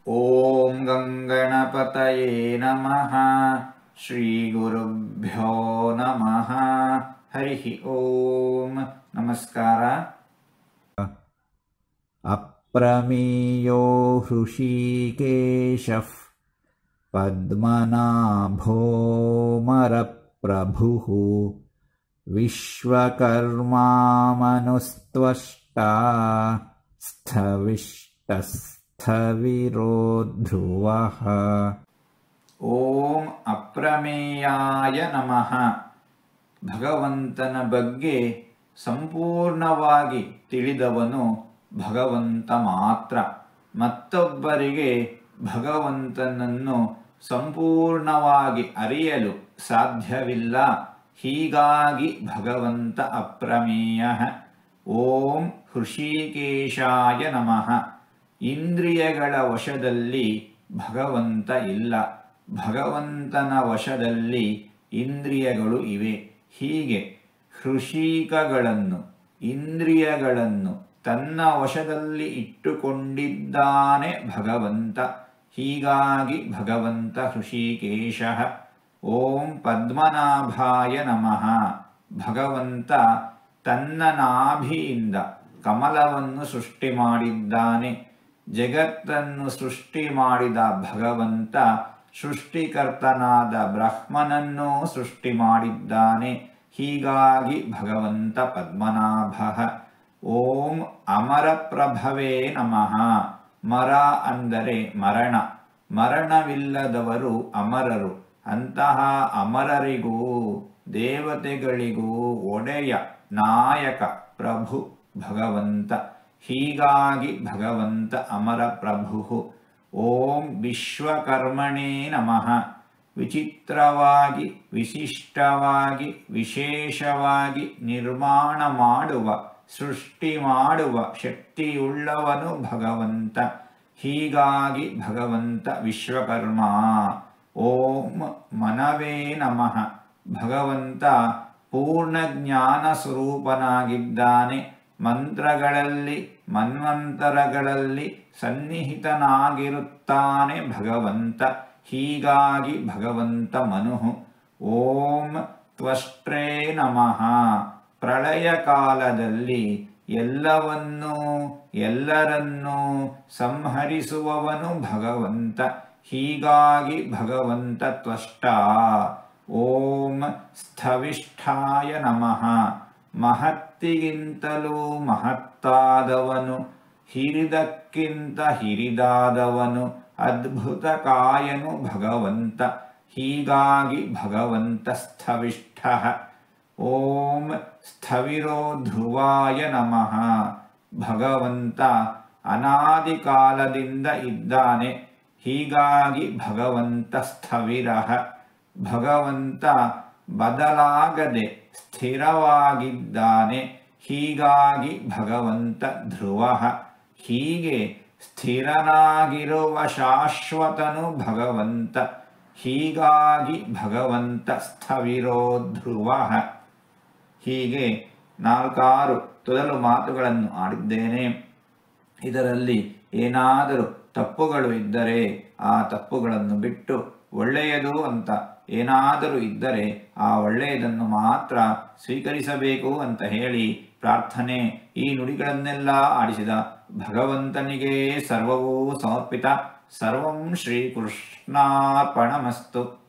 ಓಂ ಗಂಗಣಪತಯೇ ನಮಃ. ಶ್ರೀ ಗುರುಭ್ಯೋ ನಮಃ. ಹರಿ ಓಂ. ನಮಸ್ಕಾರ. ಅಪ್ರಮೇಯೋ ಹೃಷೀಕೇಶಃ ಪದ್ಮನಾಭೋ ಮರಪ್ರಭುಃ ವಿಶ್ವಕರ್ಮಾ ಮನುಸ್ತ್ವಷ್ಟಾ ಸ್ಥವಿರೋ ಧ್ರುವಃ. ಓಂ ಅಪ್ರಮೇಯಾಯ ನಮಃ. ಭಗವಂತನ ಬಗ್ಗೆ ಸಂಪೂರ್ಣವಾಗಿ ತಿಳಿದವನು ಭಗವಂತ ಮಾತ್ರ. ಮತ್ತೊಬ್ಬರಿಗೆ ಭಗವಂತನನ್ನು ಸಂಪೂರ್ಣವಾಗಿ ಅರಿಯಲು ಸಾಧ್ಯವಿಲ್ಲ. ಹೀಗಾಗಿ ಭಗವಂತ ಅಪ್ರಮೇಯ. ಓಂ ಹೃಷೀಕೇಶಾಯ ನಮಃ. ಇಂದ್ರಿಯಗಳ ವಶದಲ್ಲಿ ಭಗವಂತ ಇಲ್ಲ, ಭಗವಂತನ ವಶದಲ್ಲಿ ಇಂದ್ರಿಯಗಳು ಇವೆ. ಹೀಗೆ ಹೃಷೀಕಗಳನ್ನು, ಇಂದ್ರಿಯಗಳನ್ನು ತನ್ನ ವಶದಲ್ಲಿ ಇಟ್ಟುಕೊಂಡಿದ್ದಾನೆ ಭಗವಂತ. ಹೀಗಾಗಿ ಭಗವಂತ ಹೃಷೀಕೇಶ. ಓಂ ಪದ್ಮನಾಭಾಯ ನಮಃ. ಭಗವಂತ ತನ್ನ ನಾಭಿಯಿಂದ ಕಮಲವನ್ನು ಸೃಷ್ಟಿ ಮಾಡಿದ್ದಾನೆ. ಜಗತ್ತನ್ನು ಸೃಷ್ಟಿ ಮಾಡಿದ ಭಗವಂತ ಸೃಷ್ಟಿಕರ್ತನಾದ ಬ್ರಹ್ಮನನ್ನೂ ಸೃಷ್ಟಿ ಮಾಡಿದ್ದಾನೆ. ಹೀಗಾಗಿ ಭಗವಂತ ಪದ್ಮನಾಭ. ಓಂ ಅಮರಪ್ರಭವೇ ನಮಃ. ಮರ ಅಂದರೆ ಮರಣ. ಮರಣವಿಲ್ಲದವರು ಅಮರರು. ಅಂತಹ ಅಮರರಿಗೂ ದೇವತೆಗಳಿಗೂ ಒಡೆಯ, ನಾಯಕ, ಪ್ರಭು ಭಗವಂತ. ಹೀಗಾಗಿ ಭಗವಂತ ಅಮರ ಪ್ರಭು. ಓಂ ವಿಶ್ವಕರ್ಮಣೇ ನಮಃ. ವಿಚಿತ್ರವಾಗಿ, ವಿಶಿಷ್ಟವಾಗಿ, ವಿಶೇಷವಾಗಿ ನಿರ್ಮಾಣ ಮಾಡುವ, ಸೃಷ್ಟಿ ಮಾಡುವ ಶಕ್ತಿಯುಳ್ಳವನು ಭಗವಂತ. ಹೀಗಾಗಿ ಭಗವಂತ ವಿಶ್ವಕರ್ಮ. ಓಂ ಮನವೇ ನಮಃ. ಭಗವಂತ ಪೂರ್ಣ ಜ್ಞಾನ ಸ್ವರೂಪನಾಗಿದ್ದಾನೆ. ಮಂತ್ರಗಳಲ್ಲಿ, ಮನ್ವಂತರಗಳಲ್ಲಿ ಸನ್ನಿಹಿತನಾಗಿರುತ್ತಾನೆ ಭಗವಂತ. ಹೀಗಾಗಿ ಭಗವಂತ ಮನು. ಓಂ ತ್ವಷ್ಟ್ರೇ ನಮಃ. ಪ್ರಳಯ ಕಾಲದಲ್ಲಿ ಎಲ್ಲವನ್ನೂ ಎಲ್ಲರನ್ನೂ ಸಂಹರಿಸುವವನು ಭಗವಂತ. ಹೀಗಾಗಿ ಭಗವಂತ ತ್ವಷ್ಟ. ಓಂ ಸ್ಥವಿಷ್ಠಾಯ ನಮಃ. ಮಹತ್ತಿಗಿಂತಲೂ ಮಹತ್ತಾದವನು, ಹಿರಿದಕ್ಕಿಂತ ಹಿರಿದಾದವನು, ಅದ್ಭುತ ಕಾಯನು ಭಗವಂತ. ಹೀಗಾಗಿ ಭಗವಂತ ಸ್ಥವಿಷ್ಠ. ಓಂ ಸ್ಥವಿರೋ ಧ್ರುವಾಯ ನಮಃ. ಭಗವಂತ ಅನಾದಿ ಕಾಲದಿಂದ ಇದ್ದಾನೆ. ಹೀಗಾಗಿ ಭಗವಂತ ಸ್ಥವಿರ. ಭಗವಂತ ಬದಲಾಗದೆ ಸ್ಥಿರವಾಗಿದ್ದಾನೆ. ಹೀಗಾಗಿ ಭಗವಂತ ಧ್ರುವ. ಹೀಗೆ ಸ್ಥಿರನಾಗಿರುವ ಶಾಶ್ವತನು ಭಗವಂತ. ಹೀಗಾಗಿ ಭಗವಂತ ಸ್ಥವಿರೋ ಧ್ರುವ. ಹೀಗೆ 4 ತೊದಲು ಮಾತುಗಳನ್ನು ಆಡಿದ್ದೇನೆ. ಇದರಲ್ಲಿ ಏನಾದರೂ ತಪ್ಪುಗಳು ಇದ್ದರೆ ಆ ತಪ್ಪುಗಳನ್ನು ಬಿಟ್ಟು ಒಳ್ಳೆಯದು ಅಂತ ಏನಾದರೂ ಇದ್ದರೆ ಆ ಒಳ್ಳೆಯದನ್ನು ಮಾತ್ರ ಸ್ವೀಕರಿಸಬೇಕು ಅಂತ ಹೇಳಿ ಪ್ರಾರ್ಥನೆ. ಈ ನುಡಿಗಳನ್ನೆಲ್ಲ ಆಡಿಸಿದ ಭಗವಂತನಿಗೆ ಸರ್ವವೂ ಸಮರ್ಪಿತ. ಸರ್ವಂ ಶ್ರೀಕೃಷ್ಣಾರ್ಪಣಮಸ್ತು.